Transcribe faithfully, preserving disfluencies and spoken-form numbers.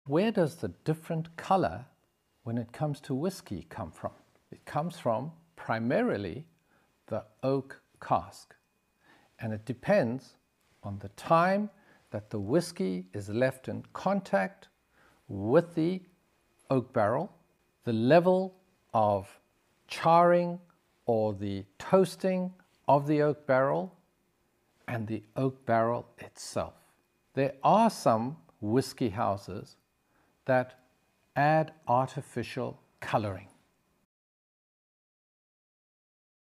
Where does the different color when it comes to whiskey come from? It comes from primarily the oak cask, and it depends on the time that the whiskey is left in contact with the oak barrel, the level of charring or the toasting of the oak barrel, and the oak barrel itself. There are some whiskey houses that add artificial coloring.